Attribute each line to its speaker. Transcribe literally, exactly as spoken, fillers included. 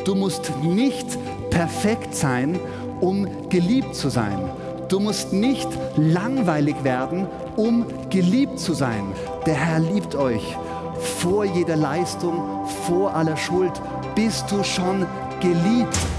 Speaker 1: Du musst nicht perfekt sein, um geliebt zu sein. Du musst nicht langweilig werden, um geliebt zu sein. Der Herr liebt euch. Vor jeder Leistung, vor aller Schuld bist du schon geliebt.